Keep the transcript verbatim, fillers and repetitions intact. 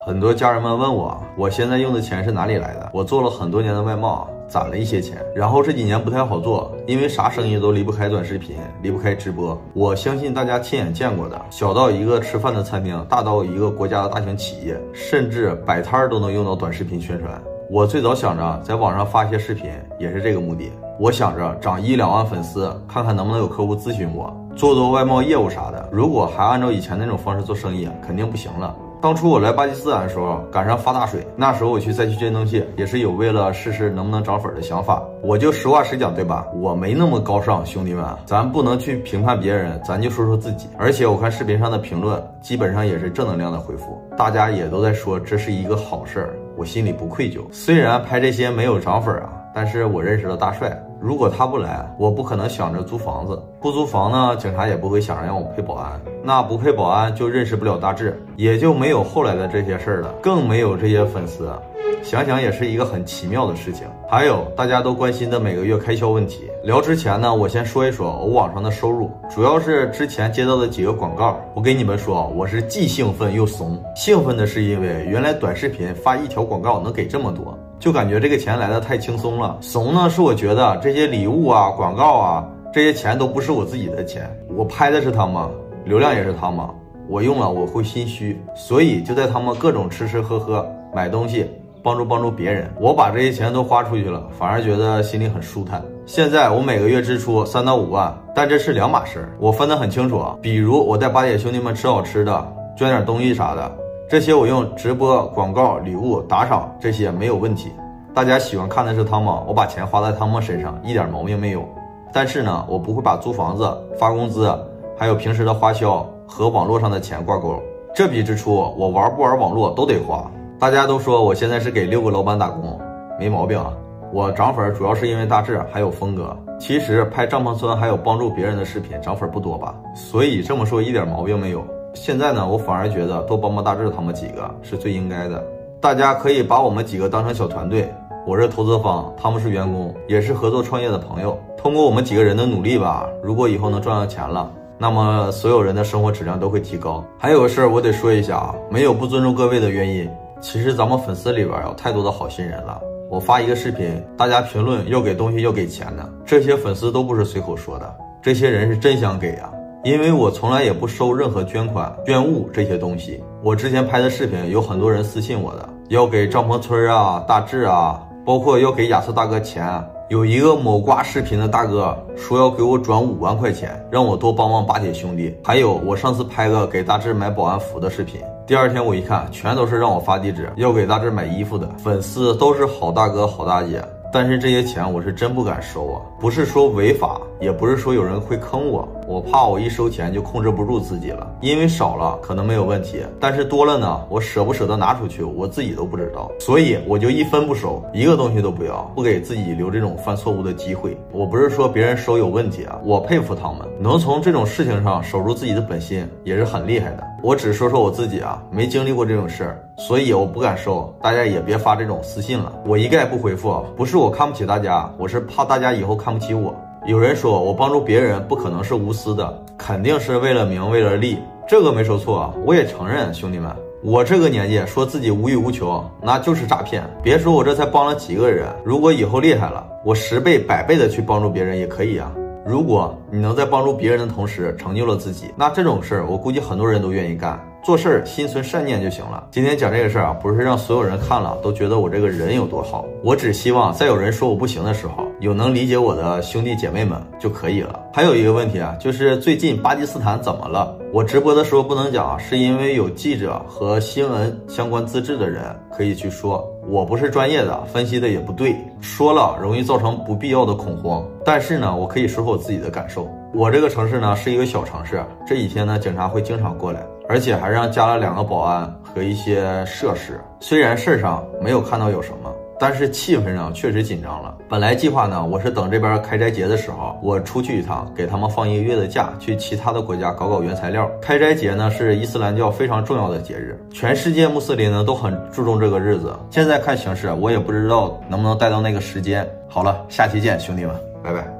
很多家人们问我，我现在用的钱是哪里来的？我做了很多年的外贸，攒了一些钱，然后这几年不太好做，因为啥生意都离不开短视频，离不开直播。我相信大家亲眼见过的，小到一个吃饭的餐厅，大到一个国家的大型企业，甚至摆摊都能用到短视频宣传。我最早想着在网上发一些视频，也是这个目的。我想着涨一两万粉丝，看看能不能有客户咨询我，做做外贸业务啥的。如果还按照以前那种方式做生意，肯定不行了。当初我来巴基斯坦的时候，赶上发大水，那时候我去灾区捐东西，也是有为了试试能不能涨粉的想法。我就实话实讲，对吧？我没那么高尚，兄弟们，咱不能去评判别人，咱就说说自己。而且我看视频上的评论，基本上也是正能量的回复，大家也都在说这是一个好事儿，我心里不愧疚。虽然拍这些没有涨粉啊，但是我认识了大帅，如果他不来，我不可能想着租房子，不租房呢，警察也不会想着让我配保安，那不配保安就认识不了大志，也就没有后来的这些事儿了，更没有这些粉丝。想想也是一个很奇妙的事情。还有大家都关心的每个月开销问题，聊之前呢，我先说一说我网上的收入，主要是之前接到的几个广告。我给你们说，我是既兴奋又怂。兴奋的是因为原来短视频发一条广告能给这么多，就感觉这个钱来的太轻松了。怂呢是我觉得这些礼物啊、广告啊，这些钱都不是我自己的钱，我拍的是他们，流量也是他们，我用了我会心虚，所以就在他们各种吃吃喝喝、买东西，帮助帮助别人，我把这些钱都花出去了，反而觉得心里很舒坦。现在我每个月支出三到五万，但这是两码事，我分得很清楚。比如我带八姐兄弟们吃好吃的，捐点东西啥的，这些我用直播、广告、礼物、打赏这些没有问题。大家喜欢看的是他们，我把钱花在他们身上，一点毛病没有。但是呢，我不会把租房子、发工资，还有平时的花销和网络上的钱挂钩。这笔支出我玩不玩网络都得花。大家都说我现在是给六个老板打工，没毛病啊。我涨粉主要是因为大志还有峰哥，其实拍帐篷村还有帮助别人的视频涨粉不多吧，所以这么说一点毛病没有。现在呢，我反而觉得多帮帮大志他们几个是最应该的。大家可以把我们几个当成小团队，我是投资方，他们是员工，也是合作创业的朋友。通过我们几个人的努力吧，如果以后能赚到钱了，那么所有人的生活质量都会提高。还有个事儿我得说一下啊，没有不尊重各位的原因。其实咱们粉丝里边有太多的好心人了，我发一个视频，大家评论要给东西要给钱的，这些粉丝都不是随口说的，这些人是真想给啊。因为我从来也不收任何捐款、捐物这些东西。我之前拍的视频有很多人私信我的，要给帐篷村啊、大志啊，包括要给亚瑟大哥钱。有一个某瓜视频的大哥说要给我转五万块钱，让我多帮帮八铁兄弟。还有我上次拍个给大志买保安服的视频，第二天我一看，全都是让我发地址要给大志买衣服的。粉丝都是好大哥好大姐，但是这些钱我是真不敢收啊，不是说违法，也不是说有人会坑我，我怕我一收钱就控制不住自己了。因为少了可能没有问题，但是多了呢，我舍不舍得拿出去，我自己都不知道，所以我就一分不收，一个东西都不要，不给自己留这种犯错误的机会。我不是说别人收有问题啊，我佩服他们能从这种事情上守住自己的本心，也是很厉害的。我只说说我自己啊，没经历过这种事儿，所以我不敢收，大家也别发这种私信了，我一概不回复。不是我看不起大家，我是怕大家以后看不起我。有人说我帮助别人不可能是无私的，肯定是为了名为了利，这个没说错，我也承认。兄弟们，我这个年纪说自己无欲无求，那就是诈骗。别说我这才帮了几个人，如果以后厉害了，我十倍百倍的去帮助别人也可以啊。如果你能在帮助别人的同时成就了自己，那这种事儿我估计很多人都愿意干。做事儿心存善念就行了。今天讲这个事儿啊，不是让所有人看了都觉得我这个人有多好，我只希望在有人说我不行的时候，有能理解我的兄弟姐妹们就可以了。还有一个问题啊，就是最近巴基斯坦怎么了？我直播的时候不能讲，是因为有记者和新闻相关资质的人可以去说，我不是专业的，分析的也不对，说了容易造成不必要的恐慌。但是呢，我可以说说我自己的感受。我这个城市呢是一个小城市，这几天呢警察会经常过来，而且还让加了两个保安和一些设施。虽然事儿上没有看到有什么，但是气氛上确实紧张了。本来计划呢，我是等这边开斋节的时候，我出去一趟，给他们放一个月的假，去其他的国家搞搞原材料。开斋节呢是伊斯兰教非常重要的节日，全世界穆斯林呢都很注重这个日子。现在看形势，我也不知道能不能带到那个时间。好了，下期见，兄弟们，拜拜。